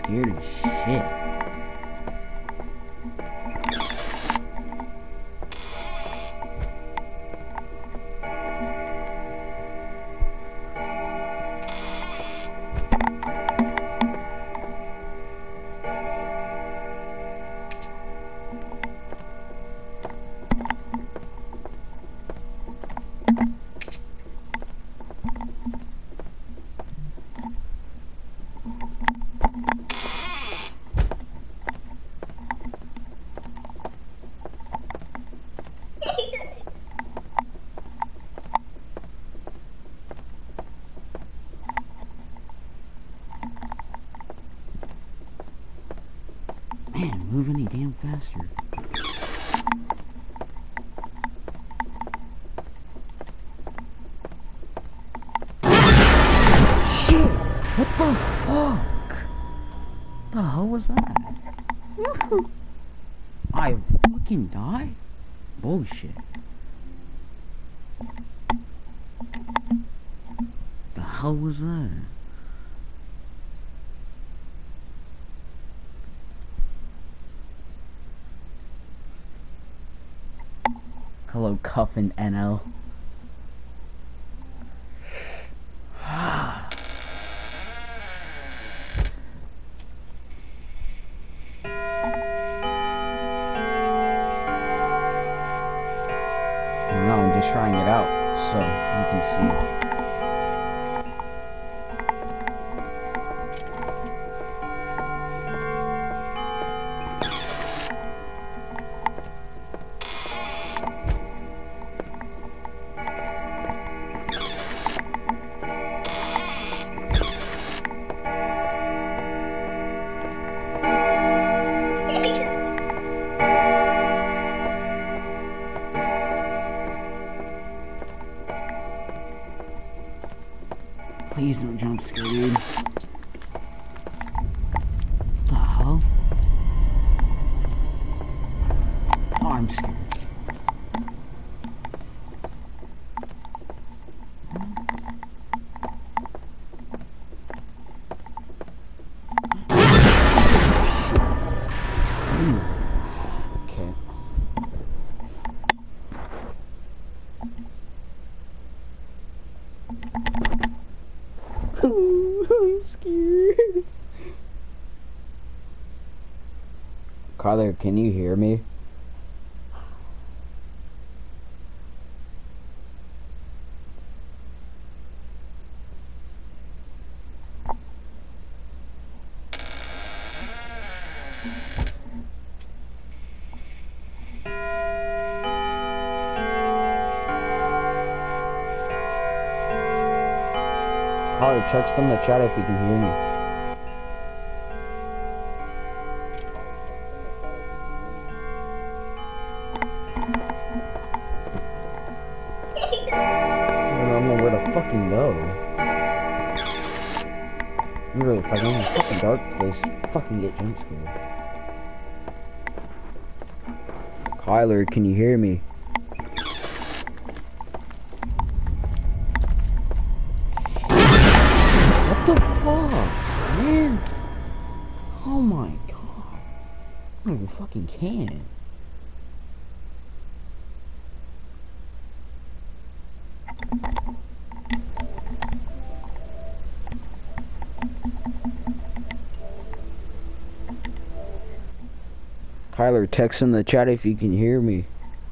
scared as shit. Man, move any damn faster. Shit! What the fuck? The hell was that? I fucking died? Bullshit. The hell was that? Hello, Cuffin NL. No, I'm just trying it out so you can see. Please don't jump scare, dude. What the hell? Oh, I'm scared. Okay. I'm scared. Kyler, can you hear me? Kyler, text in the chat if you can hear me. I don't know where to fucking go. Literally, if I go in a fucking dark place, fucking get jump scared. Kyler, can you hear me? What the fuck, man? Oh my god. I don't even fucking can. Kyler, text in the chat if you can hear me.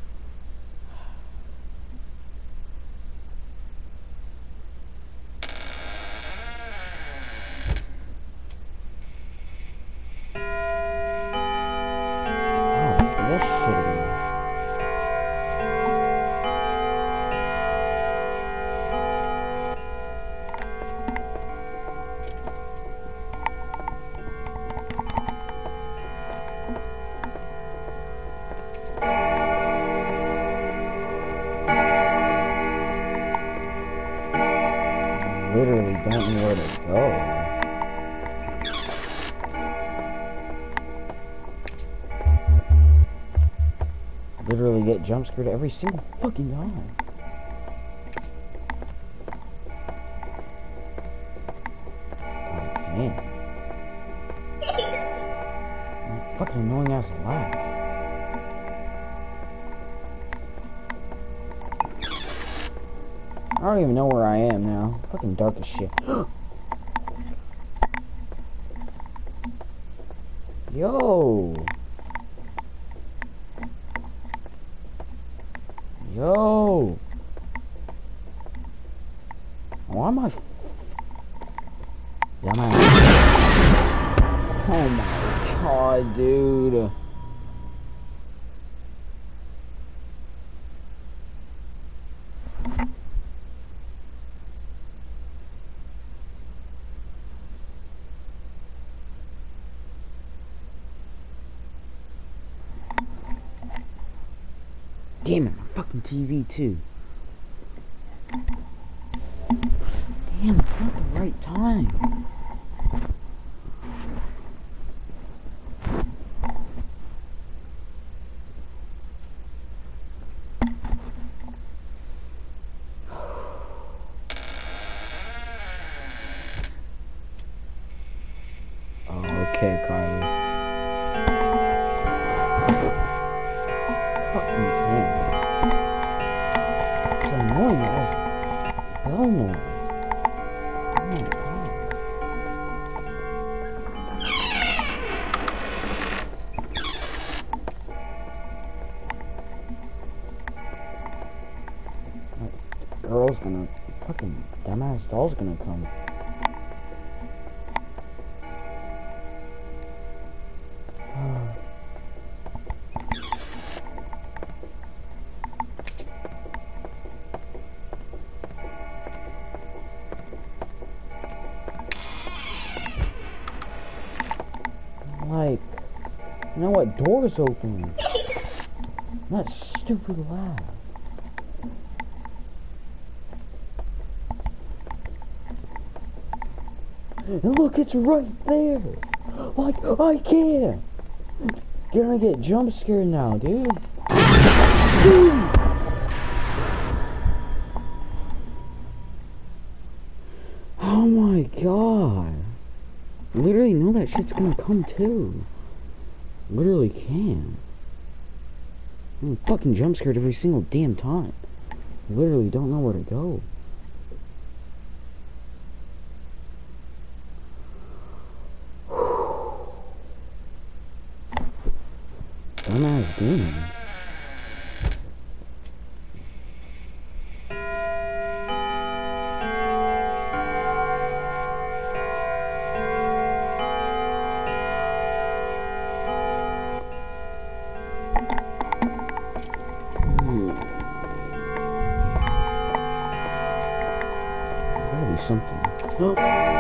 Literally don't know where to go. Literally get jump scared every single fucking time. I can't. fucking annoying ass lag. I don't even know where I am now. Fucking dark as shit. Yo! Yo! Why am I... Oh my god, dude. Damn it, my fucking TV too. Damn, it's not the right time. Okay, Carly. Fucking thing. It's annoying as bell noise. Oh my god. That girl's gonna... Fucking dumbass doll's gonna come. Like, you know what? Doors open. That stupid laugh. And look, it's right there. Like, I can't. You're gonna get jump scared now, dude. Dude. Oh my god. Literally know that shit's gonna come too. Literally can. I'm fucking jump scared every single damn time. Literally don't know where to go. Dumbass game. Gotta be something. Oh.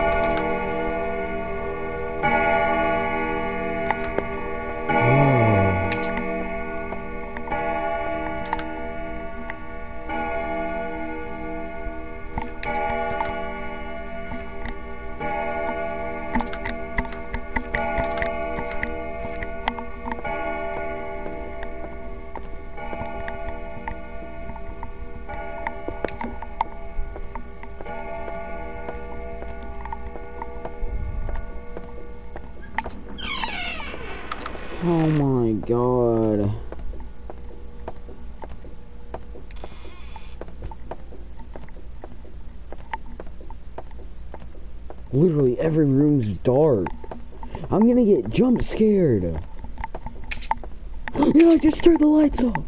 Oh my god. Literally every room's dark. I'm gonna get jump scared. Yeah, I just turned the lights off.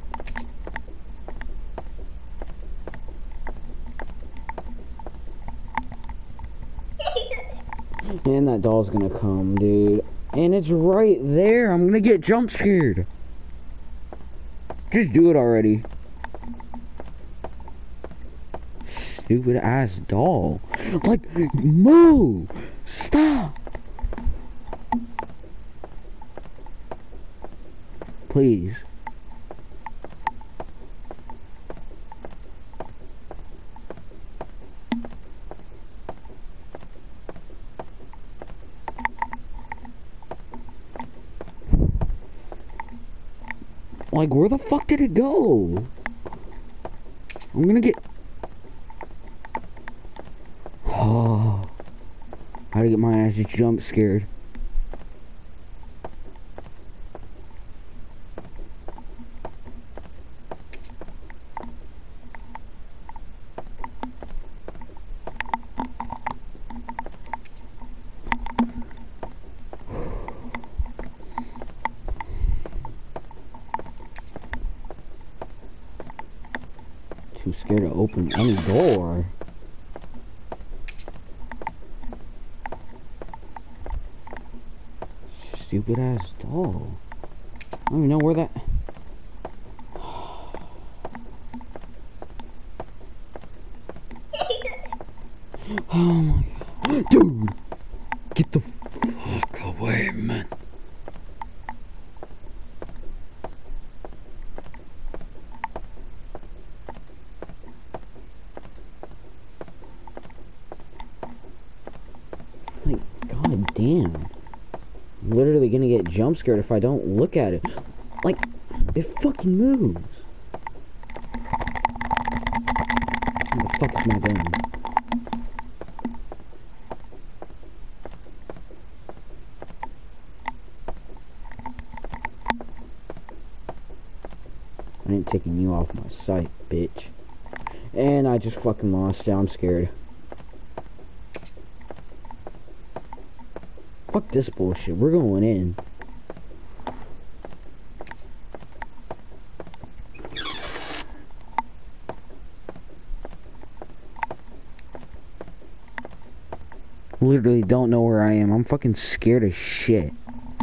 And that doll's gonna come, dude. And it's right there. I'm gonna get jump scared. Just do it already. Stupid ass doll. Like, move! Stop! Please. Like, where the fuck did it go? I'm gonna get... Oh. I had to get my ass just jump scared. too scared to open any door. Stupid ass doll. I don't even know where that. Oh my god. Dude! Get the fuck away, man. Like, god damn. I'm literally gonna get jump scared if I don't look at it. Like, it fucking moves. Where the fuck is my gun? I ain't taking you off my sight, bitch. And I just fucking lost it. I'm scared. Fuck this bullshit. We're going in. Literally don't know where I am. I'm fucking scared as shit.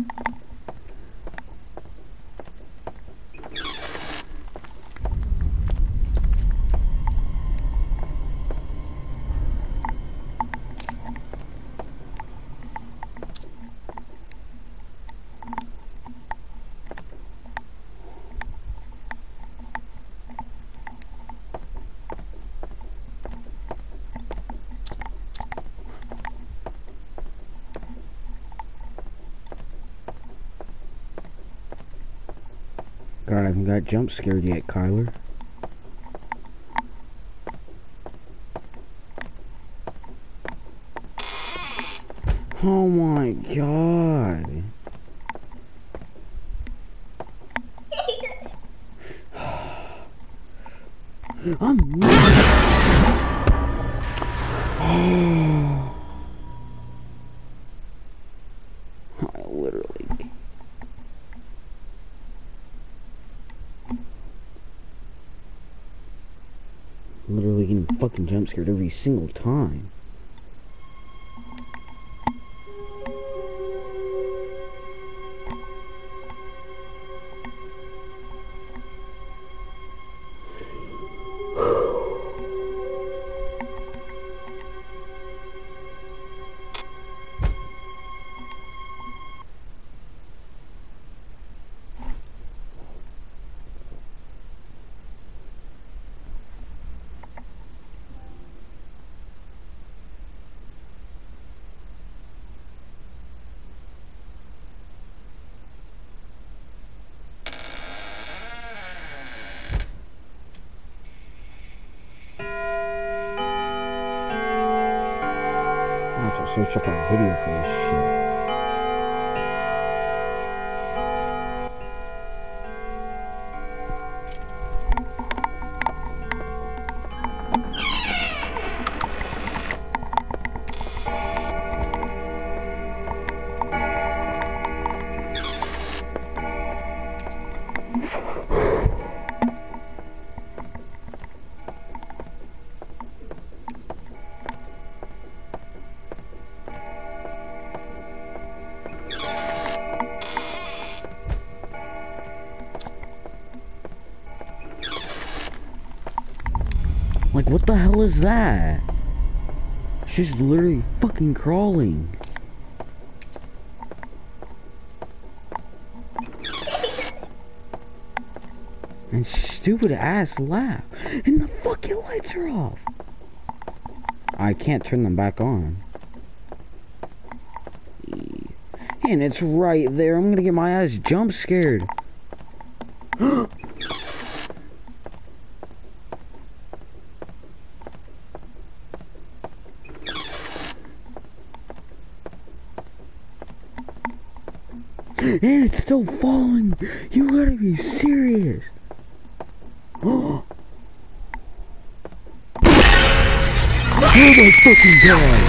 God, I haven't got jump scared yet, Kyler. Oh my god. I'm I literally getting fucking jump scared every single time. I have to search up a video for this shit. Like, what the hell is that? She's literally fucking crawling. And stupid ass laugh. And the fucking lights are off. I can't turn them back on. And it's right there. I'm gonna get my ass jump scared. And it's still falling. You gotta be serious. Oh my fucking god.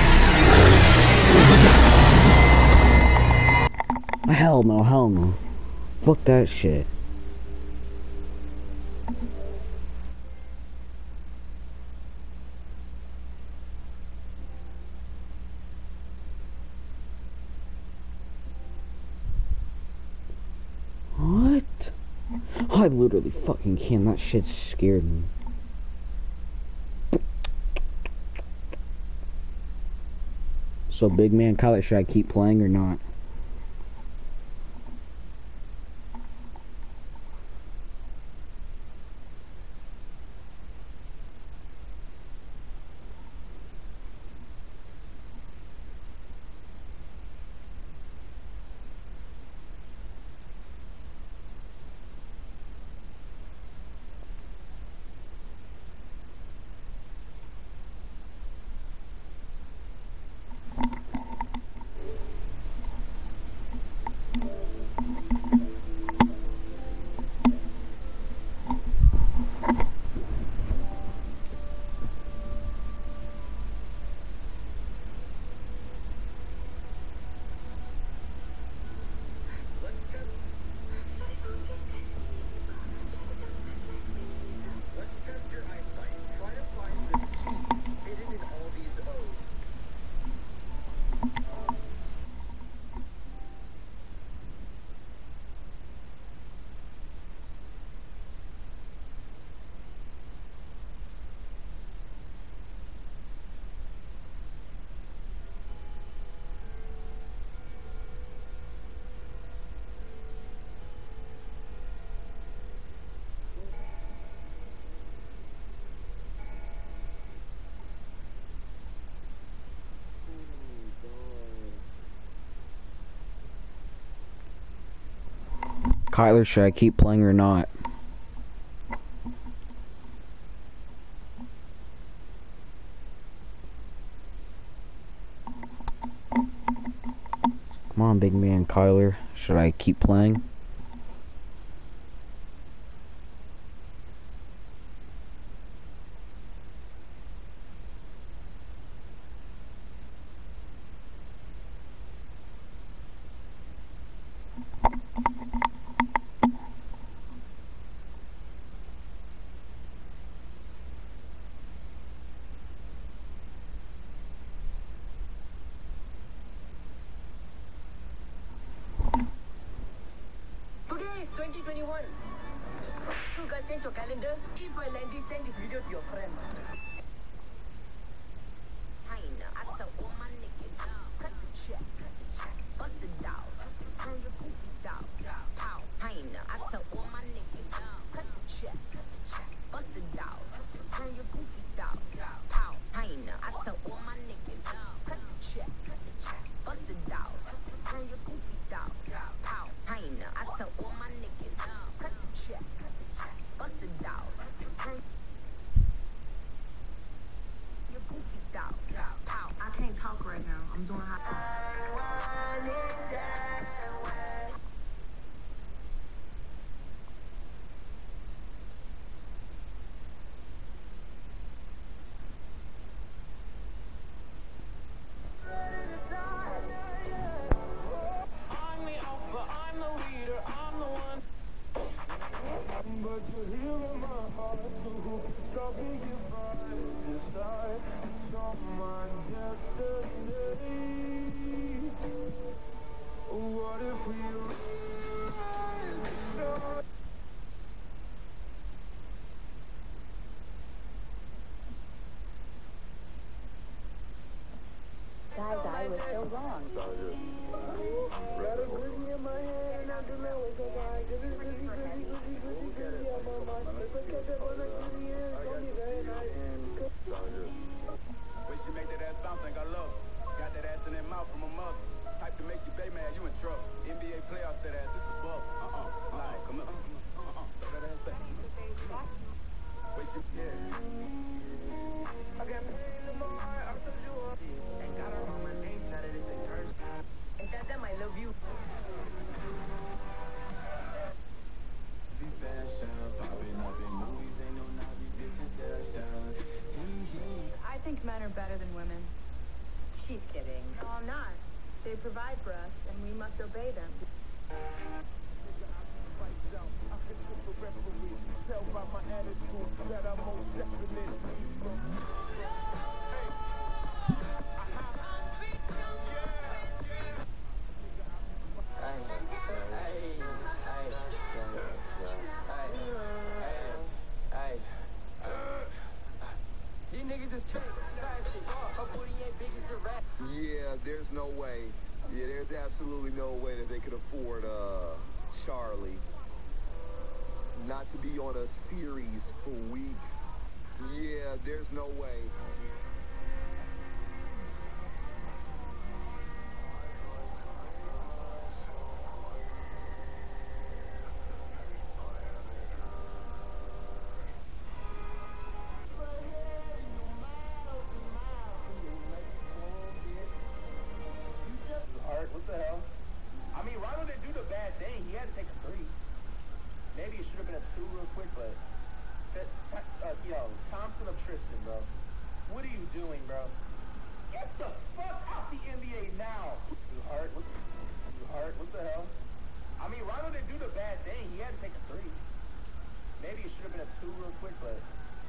Hell no, hell no. Fuck that shit. I literally fucking can't. That shit scared me. So, big man Kyler, should I keep playing or not? Kyler, should I keep playing or not? Come on, big man Kyler, should I keep playing? Today is 2021. You guys change your calendar. If I land it, send this video to your friend. I saw all my niggas. Cut the check. Bust the dog. Turn your goofy dog. Pow. I saw all my niggas. Cut the check. Bust the dog. Turn your goofy dog. Pow. I saw all my niggas. Cut the check. Bust the dog. Turn your goofy dog. Pow. I saw all my niggas. Cut the check. Bust the dog. Turn your goofy dog. Pow. I can't talk right now. I'm doing hot. I'm the alpha, I'm the leader, I'm the one. But you're here in my heart, so who can stop me if I decide it's all my destiny? What if we start? Guys, I was so wrong. When she make that ass bounce, think I love her. Got that ass in that mouth from her mother. Type to make you bay mad, you in trouble. NBA playoffs, that ass, this is bubble. Like, come on. Throw that ass back. When she, I got paid tomorrow, I told you up. And got her on my name, now that it's a curse. And tell them I love you. Be fashion, popping up in movies, ain't no Nazi bitches touchdown. I think men are better than women. She's kidding. No, I'm not. They provide for us, and we must obey them. Tell by my attitude that I'm most definitely. There's absolutely no way that they could afford Charlie not to be on a series for weeks. Yeah, there's no way. What the hell? I mean, Rondo didn't do the bad thing. He had to take a three. Maybe it should have been a two real quick, but yo, Thompson of Tristan, bro. What are you doing, bro? Get the fuck out the NBA now. You hurt? What the hell? I mean, Rondo didn't do the bad thing. He had to take a three. Maybe it should have been a two real quick, but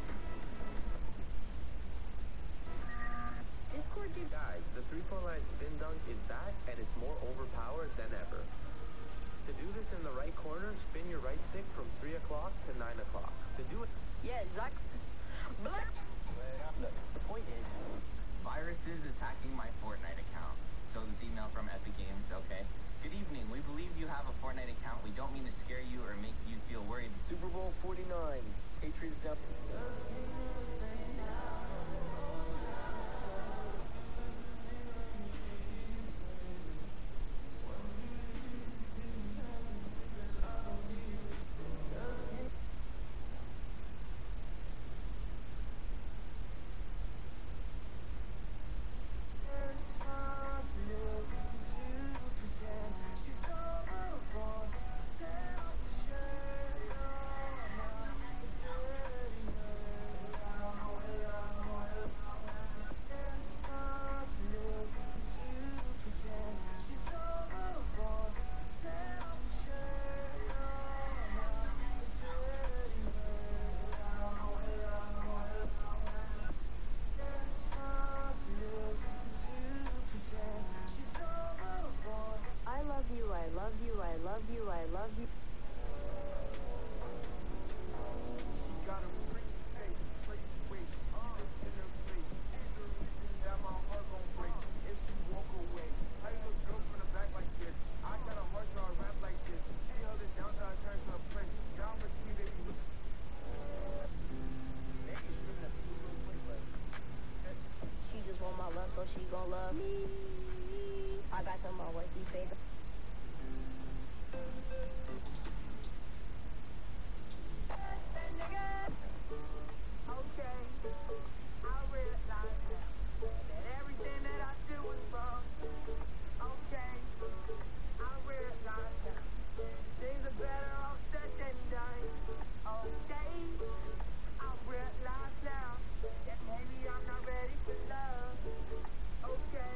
Discord did. Guys, the three-point line spin dunk is back, and it's more overpowered than ever. To do this in the right corner, spin your right stick from 3 o'clock to 9 o'clock. To do it... Yeah, exactly. But Look, the point is, Viruses attacking my Fortnite account. So this email from Epic Games, okay. Good evening. We believe you have a Fortnite account. We don't mean to scare you or make you feel worried. Super Bowl 49, Patriots down... I love you. She got a pretty face, pretty weight, in her face. She's the reason that my heart gon' break if she walk away. I look girl from the back like this. I got a heart, so I rap like this. She held it down, so I turned to a prince. Now I'm a sweet baby. she just want my love, so she gon' love me. I got them all worthy, baby. Okay, I realize that everything that I did was wrong. Okay, I realize that things are better off said than done. Okay, I realize now that maybe I'm not ready for love. Okay.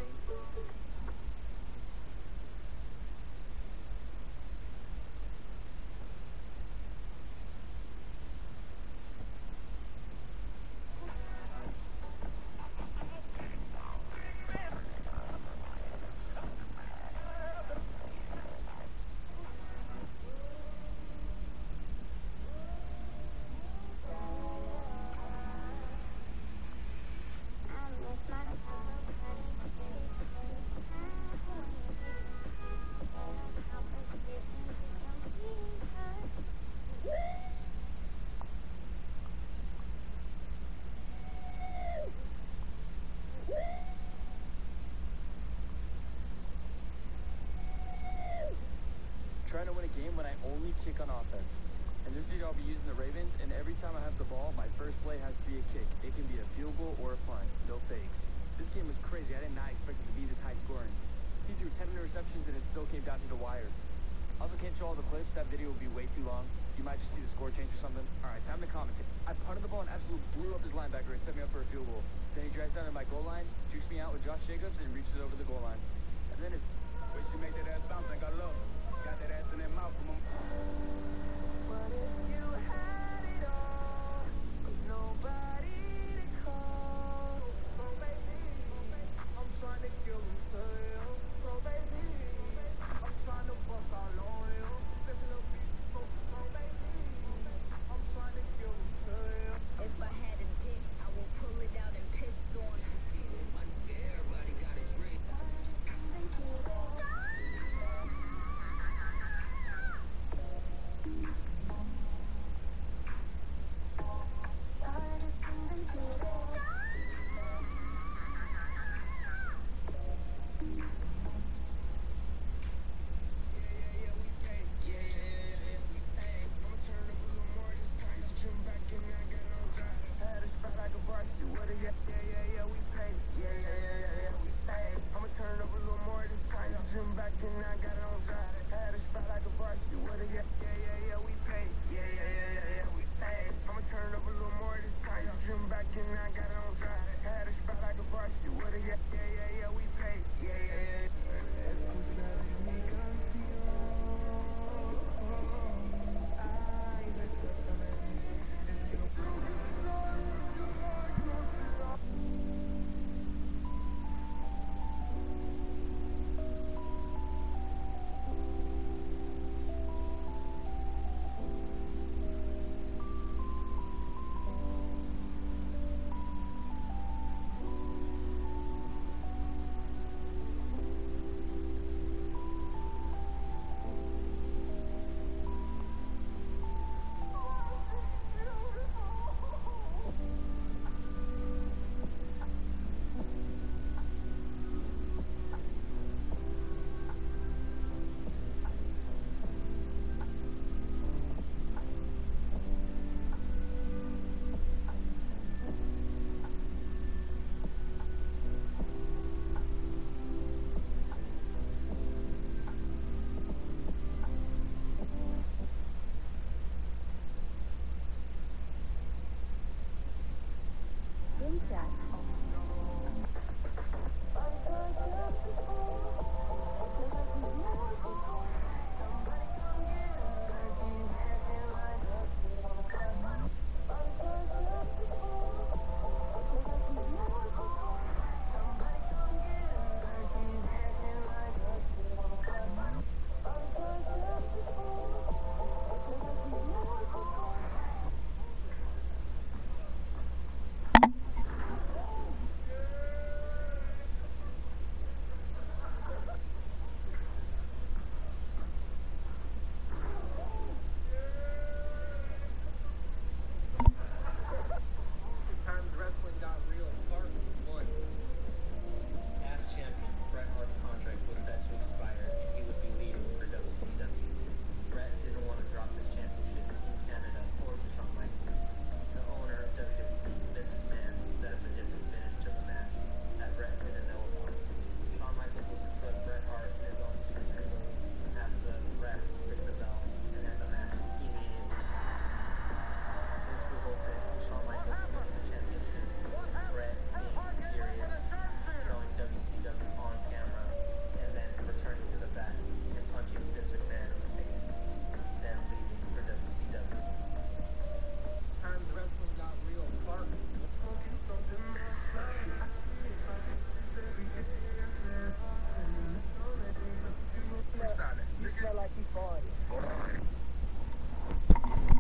Trying to win a game when I only kick on offense. And this year I'll be using the Ravens, and every time I have the ball, my first play has to be a kick. It can be a field goal or a punt. No fakes. This game was crazy. I did not expect it to be this high scoring. He threw 10 interceptions, and it still came down to the wire. Also can't show all the clips. That video will be way too long. You might just see the score change or something. All right, time to commentate. I punted the ball and absolutely blew up his linebacker and set me up for a field goal. Then he drives down to my goal line, jukes me out with Josh Jacobs, and reaches over the goal line. And then it's... Way she make that ass bounce like I love her. Got that ass in that mouth from him. What if you had it all, with nobody to call? Oh baby, I'm trying to kill you, girl. Oh baby, I'm trying to fuck all on you. Listen to me, oh baby, I'm trying to kill you, girl. If I had a dick, I will pull it out and piss on it. Everybody got a drink.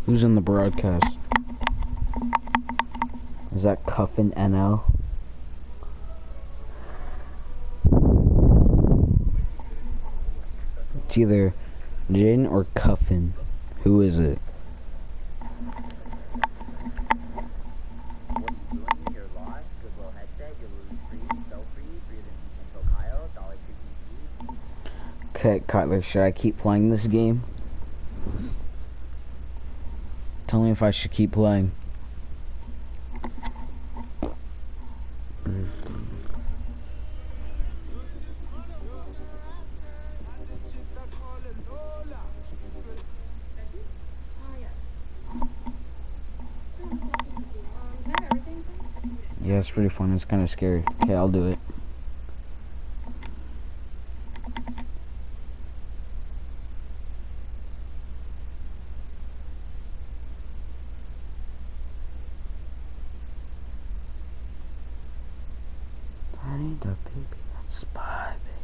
Who's in the broadcast? Is that Cuffin NL? It's either Jin or Cuffin. Who is it? What are you doing? You're lost. Goodwill headset. You're losing free. So free. Breathe in Central Kyle. $3 PC. Okay, Kyler, should I keep playing this game? Tell me if I should keep playing. Yeah, it's pretty fun. It's kind of scary. Okay, I'll do it. I need duct tape. Spy, baby.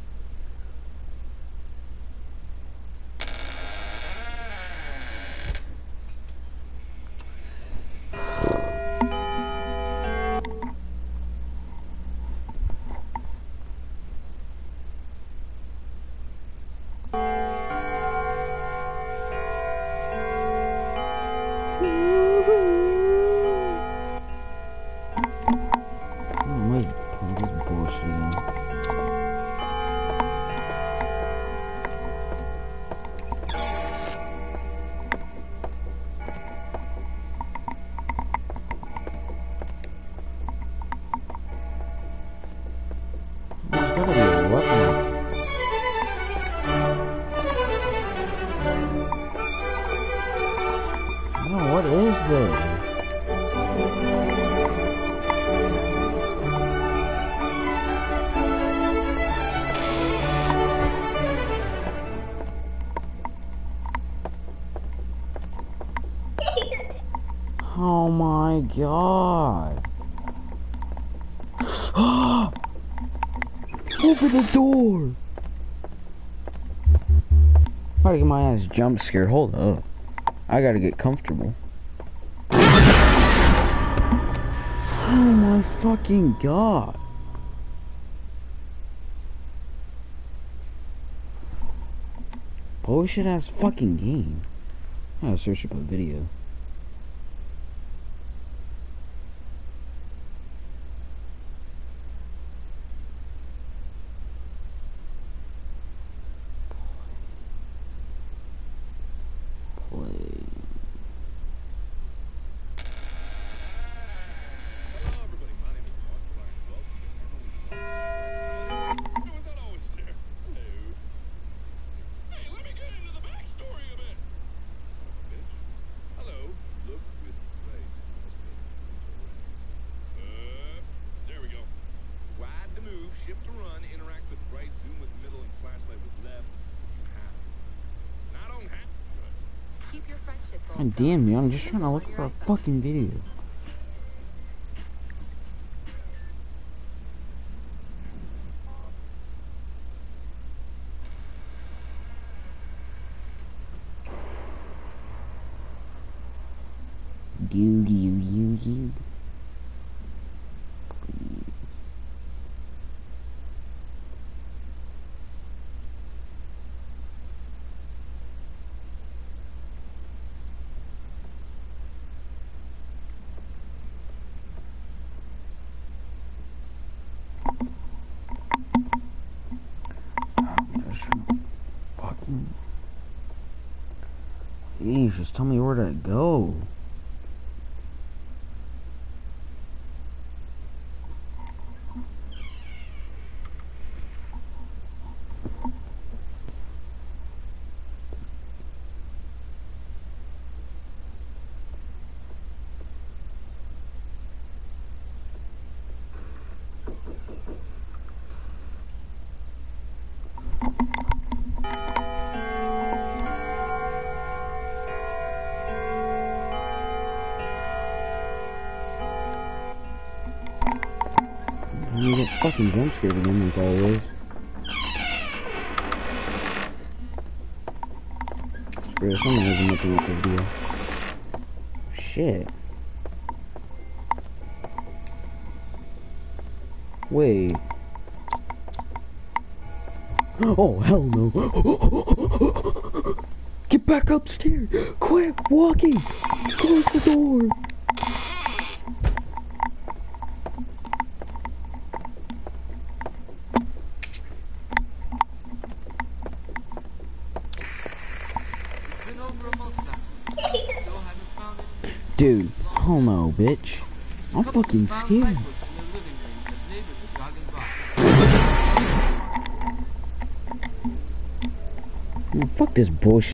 What is this? Oh my god. Open the door. I gotta get my ass jump scared. Hold up. I gotta get comfortable. Oh my fucking god. Bullshit ass fucking game. I gotta search up a video. God damn, man, I'm just trying to look for a fucking video. You. Fucking. Please, just tell me where to go. You get fucking jump scared again like always. Screw it, someone isn't looking at the video. shit. Wait. Oh, hell no. Get back upstairs. Quit walking. Close the door. Dude, hell no, bitch. I'm fucking scared. Fuck this bullshit.